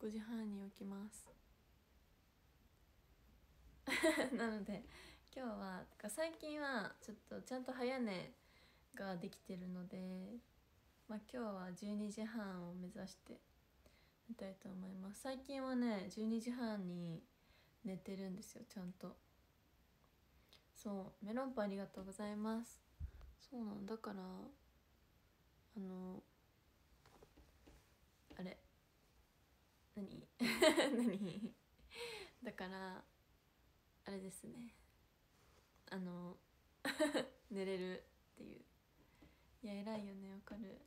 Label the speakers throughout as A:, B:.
A: 5時半に起きますなので今日は最近はちょっとちゃんと早寝ができてるので、今日は12時半を目指して寝たいと思います。最近はね12時半に寝てるんですよ、ちゃんと。そうメロンパンありがとうございます。そうなんだからあれ何何だからあれですね、寝れるっていう。いや偉いよね、わかる。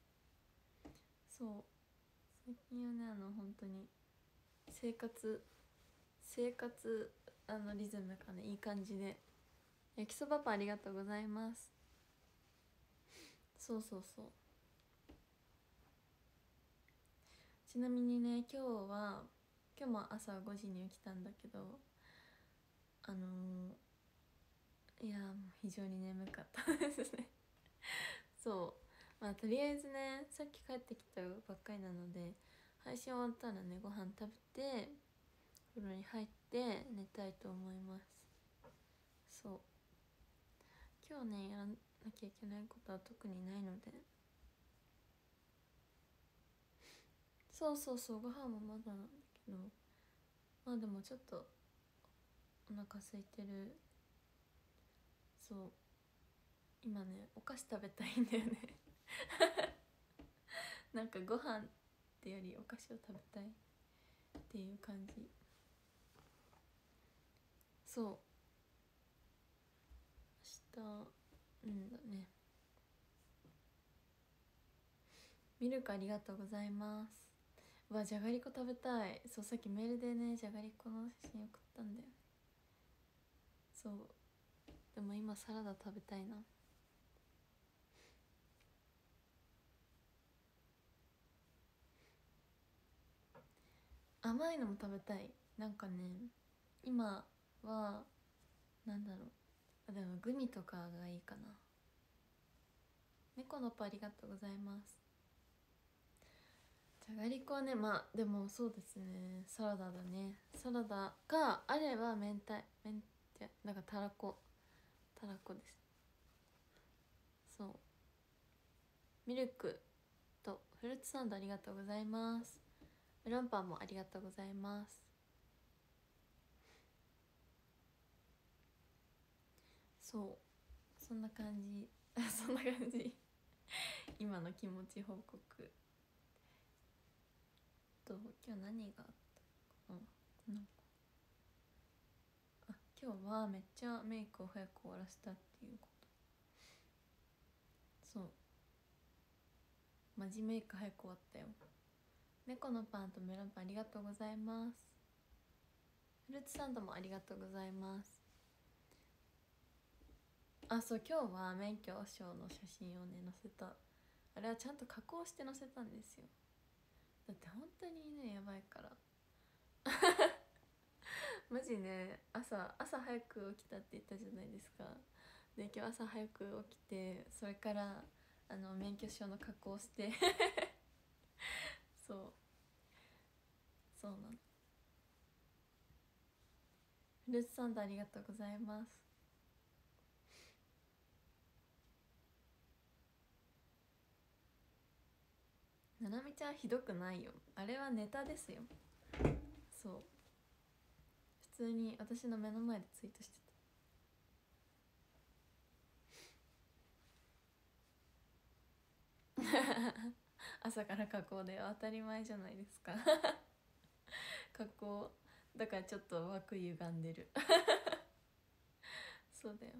A: そう最近はね本当に生活リズムがねいい感じで。焼きそばパンありがとうございます。そうちなみにね今日も朝5時に起きたんだけどいやもう非常に眠かったですねそうとりあえずねさっき帰ってきたばっかりなので、配信終わったらねご飯食べて風呂に入って寝たいと思います。そう今日ねやらなきゃいけないことは特にないので。そうご飯もまだなんだけど、でもちょっとお腹空いてる。そう今ねお菓子食べたいんだよねなんかご飯ってよりお菓子を食べたいっていう感じ。そう明日だね。ミルクありがとうございます。じゃがりこ食べたい。そうさっきメールでねじゃがりこの写真送ったんだよね。そうでも今サラダ食べたいな。甘いのも食べたい。なんかね今はなんだろう、でもグミとかがいいかな。猫のパありがとうございます。じゃがりこはねでもそうですね、サラダだね。サラダかあれば明太なんかたらこです。そうミルクとフルーツサンドありがとうございます。メロンパンもありがとうございます。そうそんな感じそんな感じ今の気持ち報告と。今日何があったかな。今日はめっちゃメイクを早く終わらせたっていうこと。そうマジメイク早く終わったよ。猫のパンとメロンパンありがとうございます。フルーツサンドもありがとうございます。そう今日は免許証の写真をね載せた。あれはちゃんと加工して載せたんですよ。だって本当にねやばいからマジね朝早く起きたって言ったじゃないですか。で今日朝早く起きて、それから免許証の加工してそうなの。フルーツサンドありがとうございます。ななみちゃんひどくないよ、あれはネタですよ。そう普通に私の目の前でツイートしてた朝から加工で当たり前じゃないですか加工だからちょっと枠歪んでるそうだよ。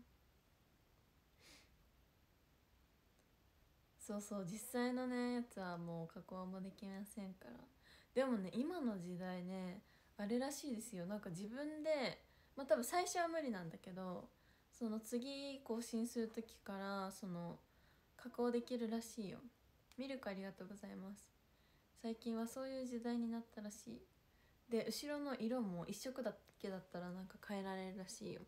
A: 実際のねやつはもう加工もできませんから。でもね今の時代ねあれらしいですよ。なんか自分で多分最初は無理なんだけど、その次更新する時から加工できるらしいよ。ミルクありがとうございます。最近はそういう時代になったらしい。で後ろの色も一色だけだったらなんか変えられるらしいよ。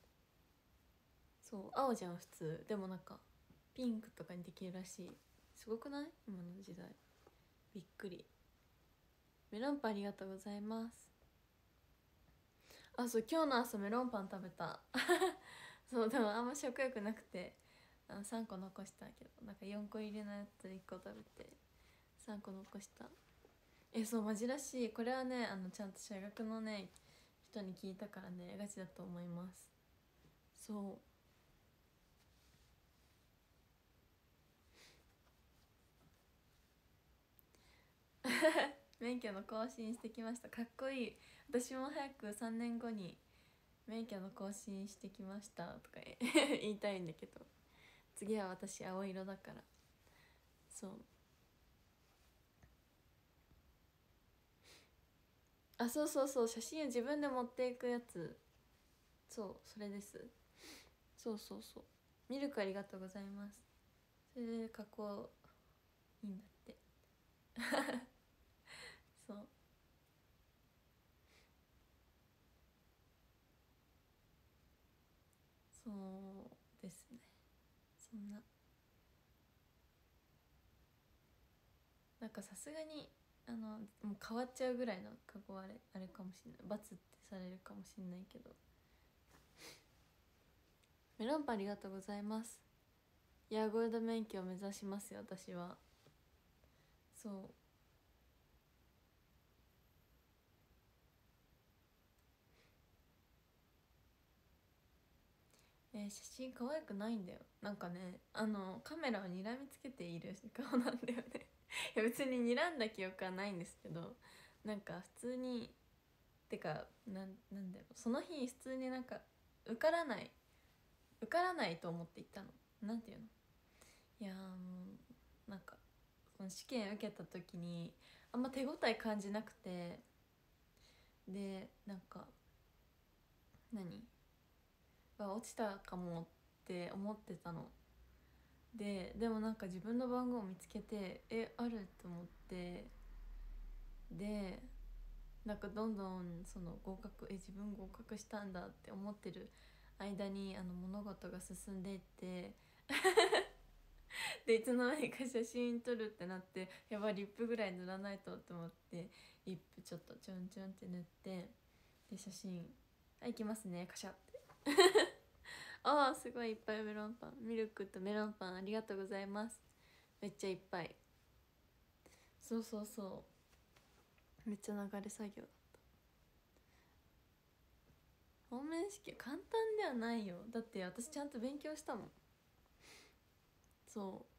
A: そう青じゃん普通。でもなんかピンクとかにできるらしい。すごくない？今の時代びっくり。 メロンパンありがとうございます。あ、そう、今日の朝メロンパン食べたそうでもあんま食欲なくて3個残したけど、なんか4個入りのやつ1個食べて3個残した。そう、マジらしい。これはねちゃんと社学のね人に聞いたからね、ガチだと思います。そう免許の更新してきました。かっこいい。私も早く3年後に免許の更新してきましたとか言いたいんだけど、次は私青色だから。そう、あ、そうそうそう、写真を自分で持っていくやつ。そう、それです。そうそうそう。ミルクありがとうございます。それで加工いいんだってそうそうですね。そんな、なんかさすがにもう変わっちゃうぐらいの加工、あれかもしれない。罰ってされるかもしれないけど。メロンパンありがとうございます。いや、ゴールド免許を目指しますよ私は。そう、写真可愛くないんだよ。なんかねカメラを睨みつけている顔なんだよねいや別に睨んだ記憶はないんですけど、なんか普通に、てかなんだろう、その日普通になんか受からないと思って行ったの。なんていうの、いやなんかその試験受けた時にあんま手応え感じなくて、でなんか何落ちたかもって思ってたの。でもなんか自分の番号を見つけてあると思って、でなんかどんどんその合格自分合格したんだって思ってる間に物事が進んでいってでいつの間にか写真撮るってなって、やばいリップぐらい塗らないとって思ってリップちょっとちょんちょんって塗って、で写真はいきますね、カシャってああすごいいっぱいメロンパン、ミルクとメロンパンありがとうございます。めっちゃいっぱい。そうそうそう、めっちゃ流れ作業。方面試験簡単ではないよ。だって私ちゃんと勉強したもん。そう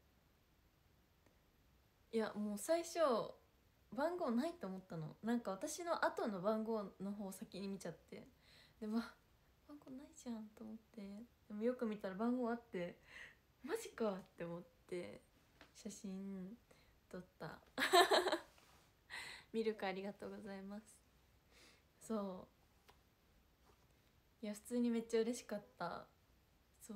A: 、いやもう最初番号ないと思ったの。なんか私の後の番号の方を先に見ちゃって、で番号ないじゃんと思って、でもよく見たら番号あって、マジかって思って写真撮ったミルクありがとうございます。そう、いや普通にめっちゃ嬉しかった。そう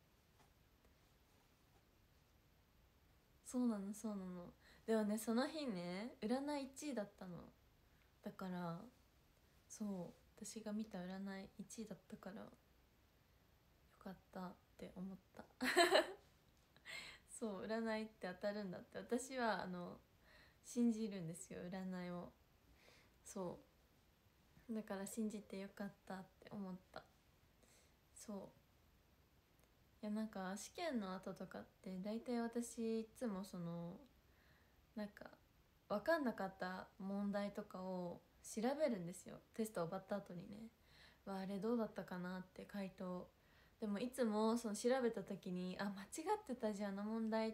A: そうなのそうなの。ではね、その日ね占い1位だったの。だからそう、私が見た占い1位だったからよかったって思ったそう、占いって当たるんだって。私は信じるんですよ占いを。そうだから信じてよかったって思った。そう、いやなんか試験の後とかって大体私いつもなんか分かんなかった問題とかを調べるんですよ、テスト終わった後にね。あれどうだったかなって回答。でもいつもその調べた時に間違ってたじゃんあの問題って、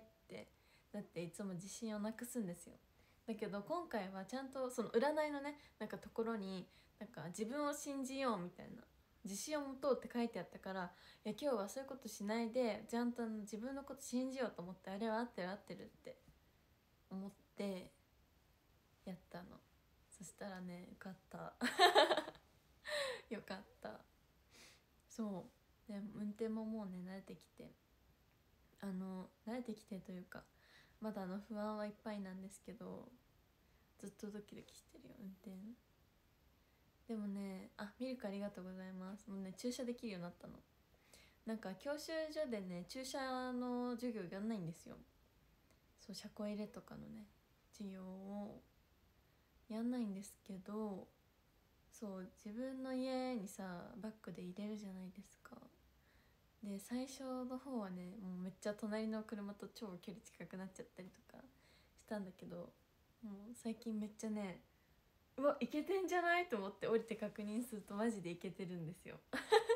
A: だっていつも自信をなくすんですよ。だけど今回はちゃんとその占いのねなんかところになんか自分を信じようみたいな、自信を持とうって書いてあったから、いや今日はそういうことしないでちゃんと自分のこと信じようと思って、あれは合ってる合ってるって思ってやったの。そしたらねよかったよかった。そうで運転ももうね慣れてきて、慣れてきてというかまだ不安はいっぱいなんですけど、ずっとドキドキしてるよ運転。でもね、ミルクありがとうございます。もうね駐車できるようになったの。なんか教習所でね駐車の授業やんないんですよ。そう、車庫入れとかのね授業をやんないんですけど、そう自分の家にさバックで入れるじゃないですか。で最初の方はねもうめっちゃ隣の車と超距離近くなっちゃったりとかしたんだけど、もう最近めっちゃね、うわいけてんじゃないと思って降りて確認するとマジでいけてるんですよ。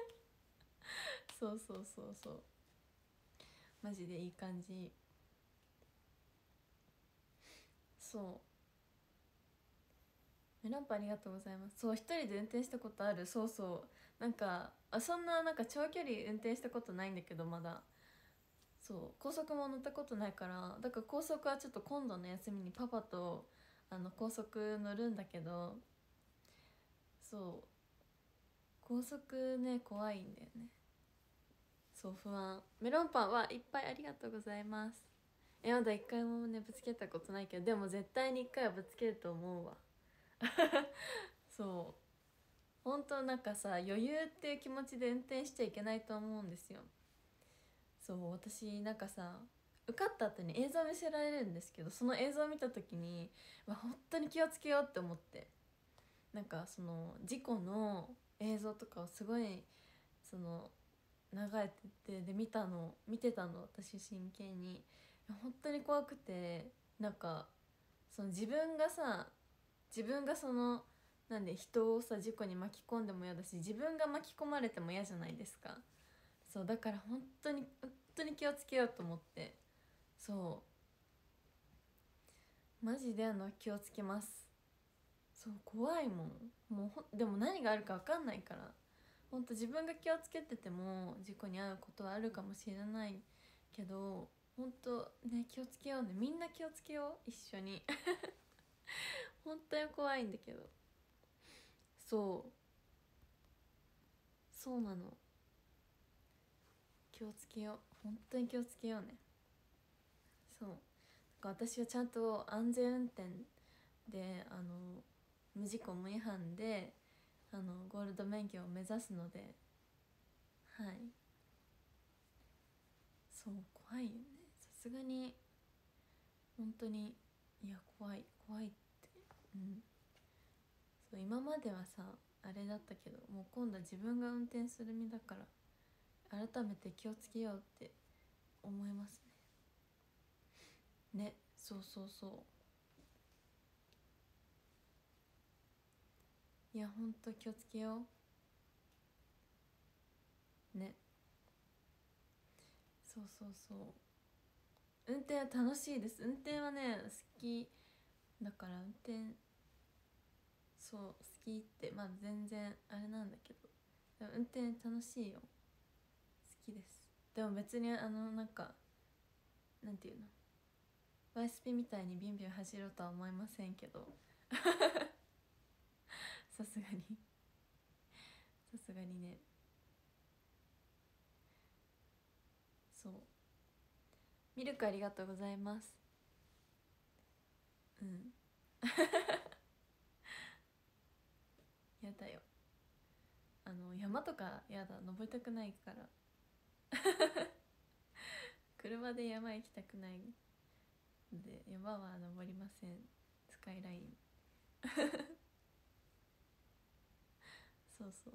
A: そうそうそうそう、マジでいい感じ。そう、メロンパンありがとうございます。そう一人で運転したことある。そうそう、なんかそんななんか長距離運転したことないんだけどまだ。そう高速も乗ったことないから、だから高速はちょっと今度の休みにパパと高速乗るんだけど、そう高速ね怖いんだよね。そう不安。メロンパンはいっぱいありがとうございます。まだ一回もねぶつけたことないけど、でも絶対に一回はぶつけると思うわ。そう本当なんかさ、余裕っていう気持ちで運転しちゃいけないと思うんですよ。そう私なんかさ、受かった後に映像見せられるんですけど、その映像を見た時に、本当に気をつけようって思って、なんかその事故の映像とかをすごいその流れてて、で見てたの私真剣に。本当に怖くて、なんかその自分がそのなんで人をさ事故に巻き込んでも嫌だし、自分が巻き込まれても嫌じゃないですか。そうだから本当に気をつけようと思って。そうマジで気をつけます。そう怖いもん。もうでも何があるか分かんないから、本当自分が気をつけてても事故に遭うことはあるかもしれないけど、本当ね気をつけようね、みんな気をつけよう一緒に。本当に怖いんだけど。そうそうなの、気をつけよう、本当に気をつけようね。そうだから私はちゃんと安全運転で無事故無違反でゴールド免許を目指すので、はい。そう怖いよね、さすがに。本当にいや怖い怖いって。うんそう今まではさあれだったけど、もう今度は自分が運転する身だから、改めて気をつけようって思いますね。ね、そうそうそう、いやほんと気をつけようね。そうそうそう、運転は楽しいです。運転はね好きだから運転、そう好きってまあ全然あれなんだけど、でも運転楽しいよ、好きです。でも別になんかなんていうの、ワイスピみたいにビンビン走ろうとは思いませんけど、さすがにさすがにね。そうミルクありがとうございます。うんやだよ、山とかやだ、登りたくないから。車で山行きたくないので山は登りません。スカイライン。そうそう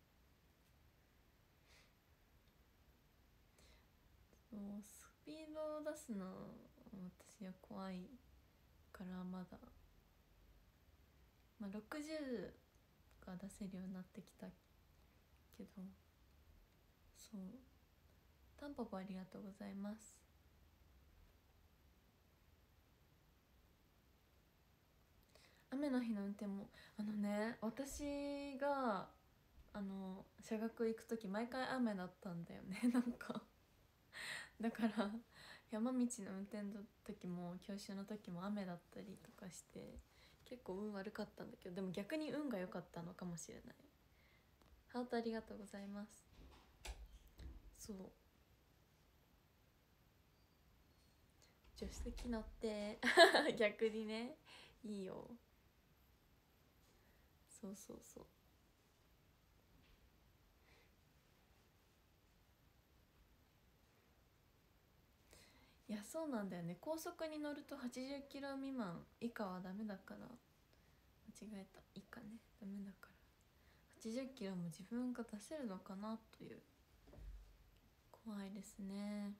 A: そう、スピードを出すの私は怖いからまだ、60が出せるようになってきたけど。そうタンポポありがとうございます。雨の日の運転も私が社学行く時毎回雨だったんだよね。なんかだから山道の運転の時も教習の時も雨だったりとかして結構運悪かったんだけど、でも逆に運が良かったのかもしれない。ハートありがとうございます。そう助手席乗って逆にね、いいよ。そうそうそう、いやそうなんだよね、高速に乗ると80キロ未満以下はダメだから。 違えた。いいかね、ダメだから。80キロも自分が出せるのかなという、怖いですね。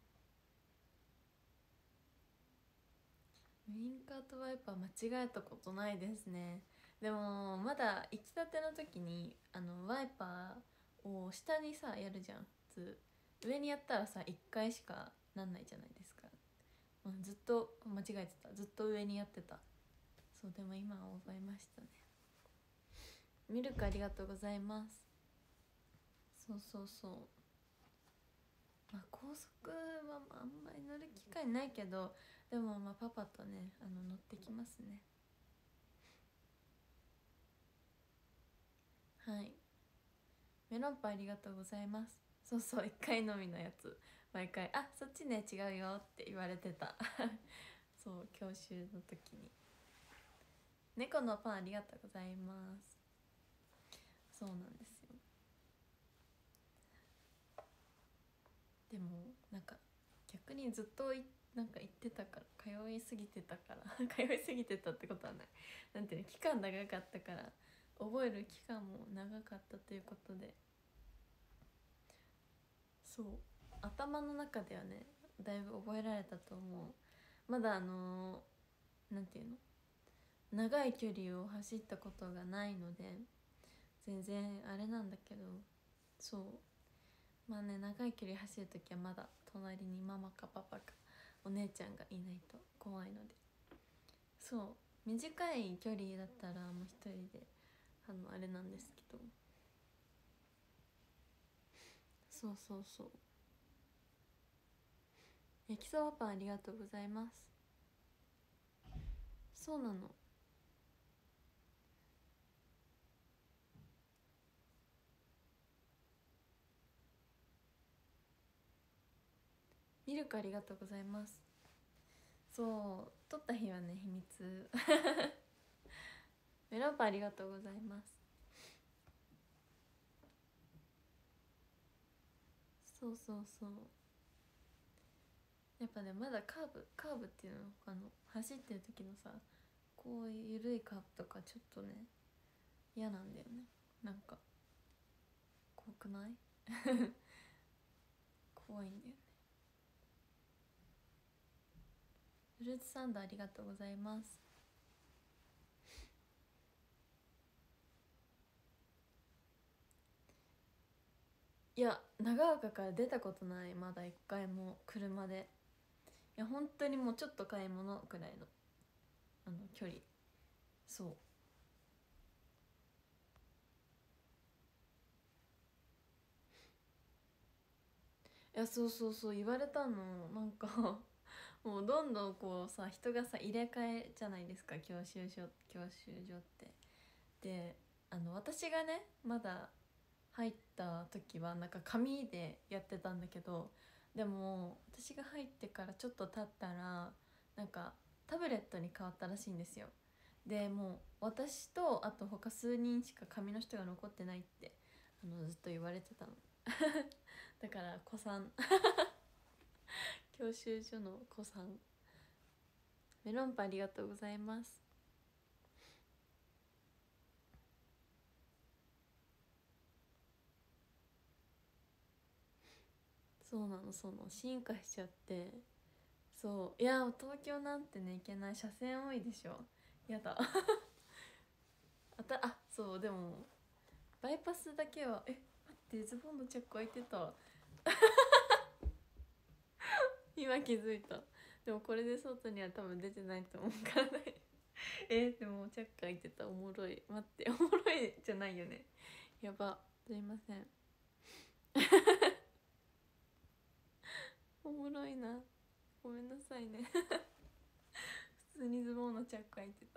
A: ウインカーとワイパー間違えたことないですね。でもまだ行きたての時にワイパーを下にさやるじゃん。上にやったらさ1回しかなんないじゃないですか。ずっと間違えてた。ずっと上にやってた。そう、でも今は覚えましたね。ミルクありがとうございます。そうそうそう。まあ高速はあんまり乗る機会ないけど、でもまあパパとね乗ってきますね。はい。メロンパンありがとうございます。そうそう、1回のみのやつ毎回「あ、そっちね、違うよ」って言われてたそう、教習の時に。猫のパンありがとうございます。そうなんですよ。でもなんか逆にずっとなんか行ってたから、通いすぎてたから通いすぎてたってことはない、なんていうの、期間長かったから覚える期間も長かったということで、そう頭の中ではねだいぶ覚えられたと思う。まだなんていうの、長い距離を走ったことがないので全然あれなんだけど、そうまあね、長い距離走るときはまだ隣にママかパパかお姉ちゃんがいないと怖いので、そう短い距離だったらもう一人であれなんですけど、そうそうそう。焼きそばパンありがとうございます。そうなの。ミルクありがとうございます。そう取った日はね秘密メロンパンありがとうございます。そうそうそう。やっぱねまだカーブっていうの、走ってる時のさ、こういう緩いカーブとかちょっとね嫌なんだよね。なんか怖くない怖いんだよね。フルーツサンドありがとうございます。いや長岡から出たことない、まだ一回も車で。いや本当にもうちょっと買い物くらいの距離。そう、いやそうそうそう言われたの。なんかもうどんどんこうさ人がさ入れ替えじゃないですか、教習所って。で私がねまだ入った時はなんか紙でやってたんだけど、でも私が入ってからちょっと経ったらなんかタブレットに変わったらしいんですよ。でもう私とあと他数人しか紙の人が残ってないってずっと言われてたのだから子さん教習所の子さん。メロンパンありがとうございます。そうなの、進化しちゃって。そういや東京なんてね行けない、車線多いでしょ。やだそうでもバイパスだけは待ってズボンのチャック開いてた今気づいた。でもこれで外には多分出てないと思うからねでもチャック開いてた。おもろい。待って、おもろいじゃないよね。やば、すいませんおもろいな、ごめんなさいね普通にズボンのチャック開いてた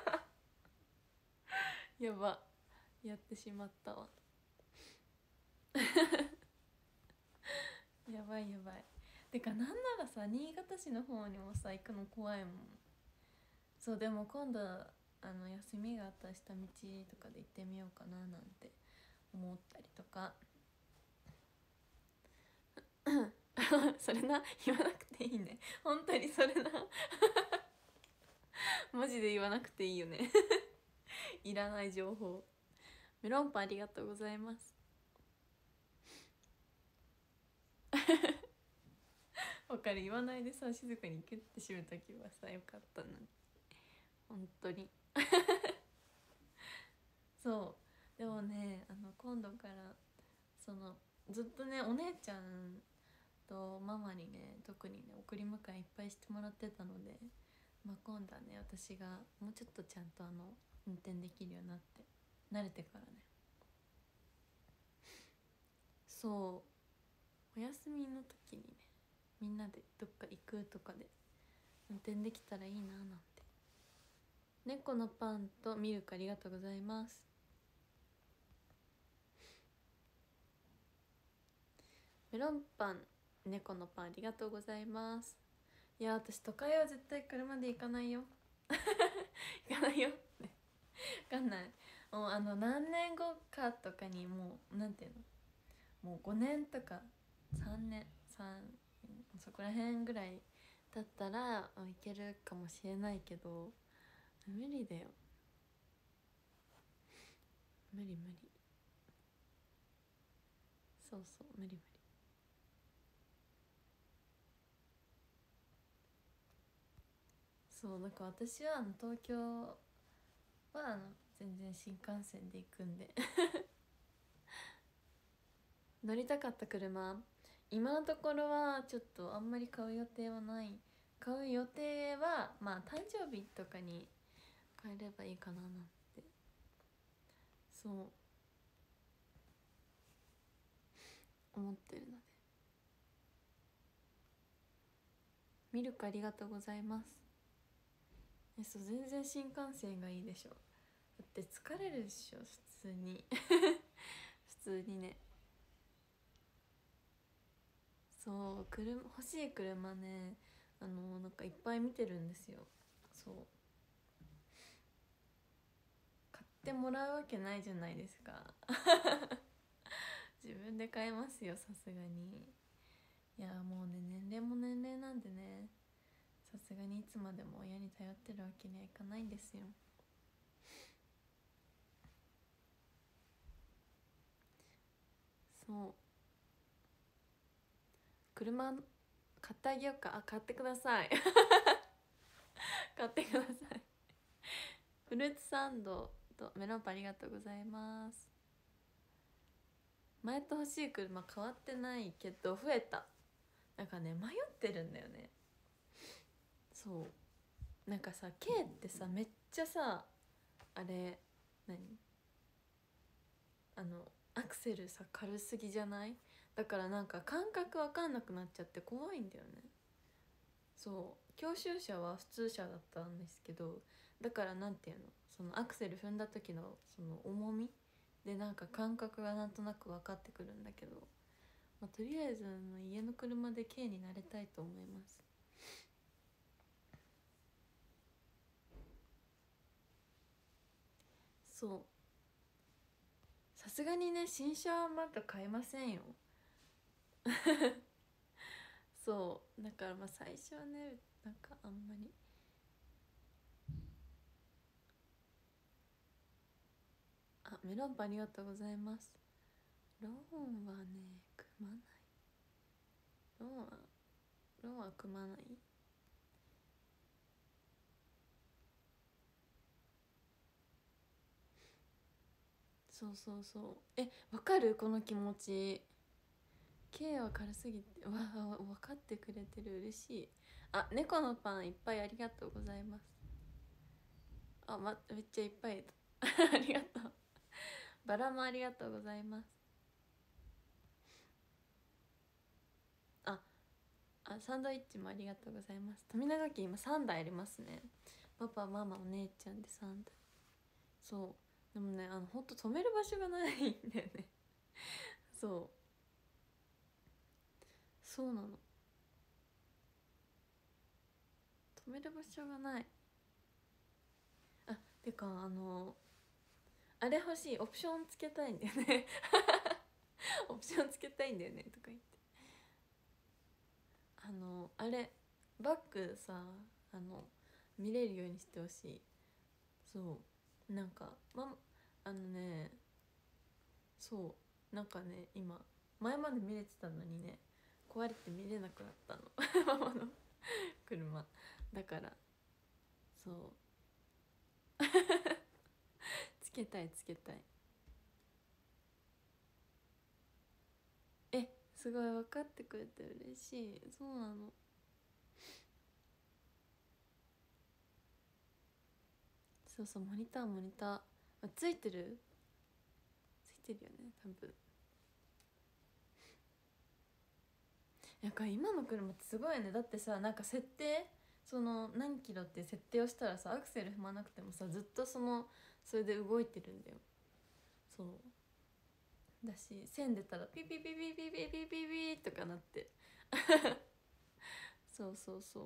A: やば、やってしまったわやばいやばい。てかなんならさ新潟市の方にもさ行くの怖いもん。そうでも今度休みがあったら下道とかで行ってみようかななんて思ったりとかそれな、言わなくていいね本当にそれなマジで言わなくていいよねいらない情報。メロンパンありがとうございます。わかる、言わないでさ静かにキュッて閉めとけばさよかったのに、本当に。そうでもね、今度からずっとねお姉ちゃんとママにね特にね送り迎えいっぱいしてもらってたので、まあ、今度はね私がもうちょっとちゃんと運転できるようになって慣れてからね、そうお休みの時にねみんなでどっか行くとかで運転できたらいいななんて。猫のパンとミルクありがとうございます。メロンパン、猫のパンありがとうございます。いや私都会は絶対車で行かないよ行かないよ分かんない。もう何年後かとかにもうなんていうの、もう5年とか3年そこら辺ぐらいだったら行けるかもしれないけど、無理だよ、無理無理。そうそう無理無理。そうだから私は東京は全然新幹線で行くんで乗りたかった車、今のところはちょっとあんまり買う予定はない。買う予定はまあ誕生日とかに買えればいいかななんて、そう思ってるので。ミルクありがとうございます。そう全然新幹線がいいでしょ。だって疲れるでしょ普通に普通にね。そう欲しい車ね、なんかいっぱい見てるんですよ。そう買ってもらうわけないじゃないですか自分で買えますよさすがに。いやもうね年齢も年齢なんでね、さすがにいつまでも親に頼ってるわけにはいかないんですよ。そう車買ってあげようか。買ってください買ってくださいフルーツサンドとメロンパンありがとうございます。前と欲しい車変わってないけど増えた。なんかね迷ってるんだよね。そうなんかさ K ってさめっちゃさあれ何アクセルさ軽すぎじゃない？だからなんか感覚わかんなくなっちゃって怖いんだよね。そう教習車は普通車だったんですけど、だからなんていうの、そのアクセル踏んだ時のその重みでなんか感覚がなんとなく分かってくるんだけど、まあ、とりあえず家の車で K になれたいと思います。そうさすがにね新車はまだ買えませんよそうだからまあ最初はねなんかあんまり。メロンパンありがとうございます。ローンはね組まない。ローンは組まない。そうそうそう、わかるこの気持ち。 K は軽すぎて分かってくれてる、嬉しい。猫のパンいっぱいありがとうございます。めっちゃいっぱいありがとう。バラもありがとうございます。サンドイッチもありがとうございます。富永家今3台ありますね。パパママお姉ちゃんで3台。そうでもねほんと止める場所がないんだよねそうなの、止める場所がない。てかあれ欲しい、オプションつけたいんだよねオプションつけたいんだよねとか言って、あれバッグさ見れるようにしてほしい。そうなんかあのね、そうなんかね、今前まで見れてたのにね、壊れて見れなくなったのママの車だから。そうつけたいつけたい。すごい分かってくれて嬉しい。そうなの。そうそう、モニターついてるよね多分。なんか今の車ってすごいね。だってさ、なんか設定、その何キロって設定をしたらさ、アクセル踏まなくてもさ、ずっとそれで動いてるんだよ。そうだし、線出たらピピピピピピピピピとかなってそうそうそう。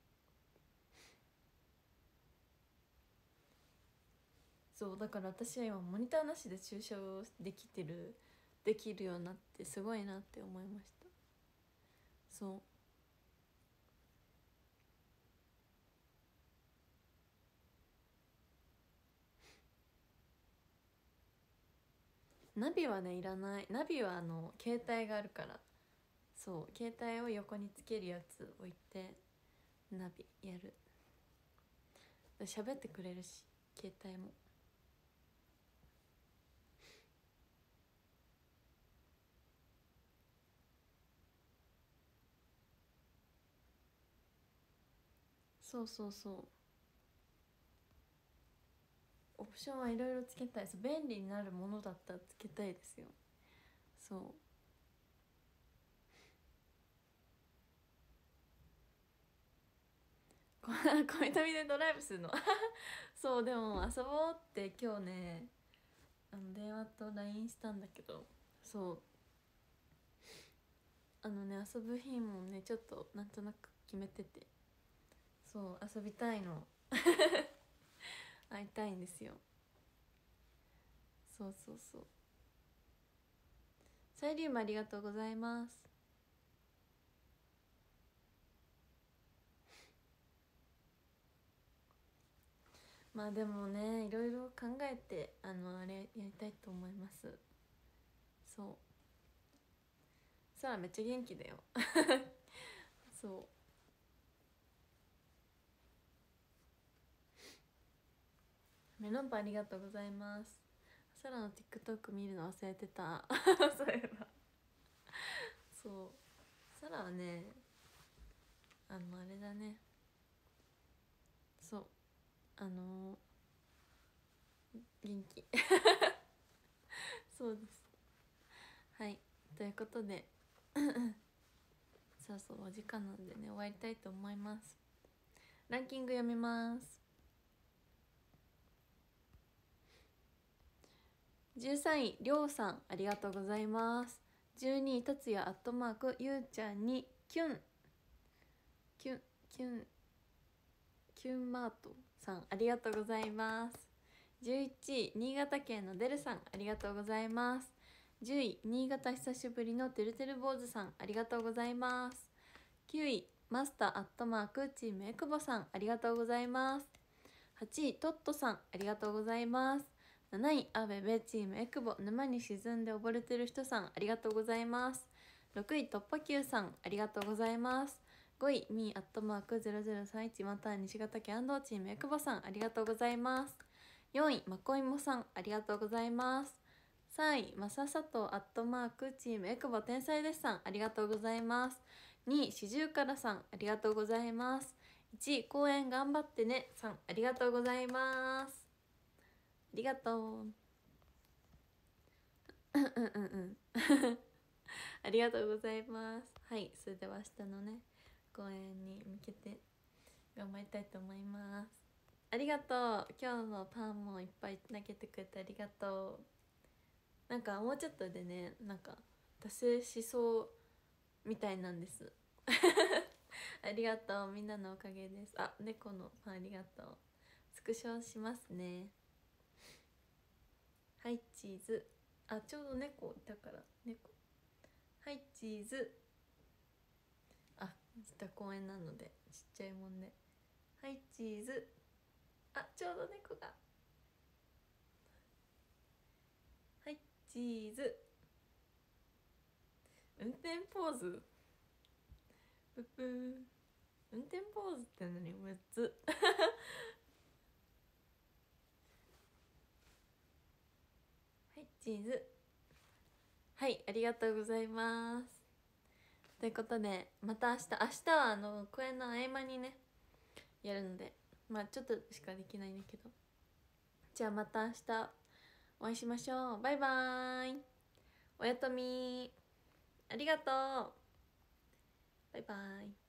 A: そうだから私は今モニターなしで駐車をできるようになって、すごいなって思いました。そうナビはねいらない。ナビは携帯があるから。そう携帯を横につけるやつ置いてナビやる。喋ってくれるし携帯も。そうそうそう、オプションはいろいろつけたいです。便利になるものだったらつけたいですよ。そう小痛でドライブするのそうでも遊ぼうって今日ね、電話と LINE したんだけど、そう遊ぶ日もねちょっとなんとなく決めてて、そう遊びたいの会いたいんですよ。そうそうそう。サイリウムありがとうございます。まあでもね、いろいろ考えてあれやりたいと思います。そうさあめっちゃ元気だよそうメロンパンありがとうございます。サラの TikTok 見るの忘れてたそういえば。そうサラはね、あれだね。そう元気そうです。はいということでそうそうお時間なんでね終わりたいと思います。ランキング読みます。13位りょうさんありがとうございます。12位達也アットマークゆうちゃんにキュンキュンキュンキュンマートさんありがとうございます。11位新潟県のデルさんありがとうございます。10位新潟久しぶりのてるてる坊主さんありがとうございます。9位マスターアットマークチームエクボさんありがとうございます。8位トットさんありがとうございます。7位アベベチームエクボ沼に沈んで溺れてる人さんありがとうございます。6位突破 Q さんありがとうございます。5位ミーアットマーク0031また西潟県チームエクボさんありがとうございます。4位まこいもさんありがとうございます。3位まささとアットマークチームエクボ天才ですさんありがとうございます。2位四十からさんありがとうございます。1位公演頑張ってねさんありがとうございます。ありがとううんうんうんありがとうございます。はい、それでは明日のね公演に向けて頑張りたいと思います。ありがとう。今日のパンもいっぱい投げてくれてありがとう。なんかもうちょっとでね、なんか達成しそうみたいなんですありがとう、みんなのおかげです。あ、猫のパンありがとう。スクショしますね。はいチーズ。あ、ちょうど猫いたから猫。はいチーズ。あ、実は公園なのでちっちゃいもんで。はいチーズ。あ、ちょうど猫がチーズ。運転ポーズ。ププー。運転ポーズって何？6つはい、チーズ。はい、ありがとうございます。ということで、また明日は公演の合間にねやるので、まあちょっとしかできないんだけど、じゃあまた明日お会いしましょう。バイバーイ。おやとみ、ありがとう。バイバーイ。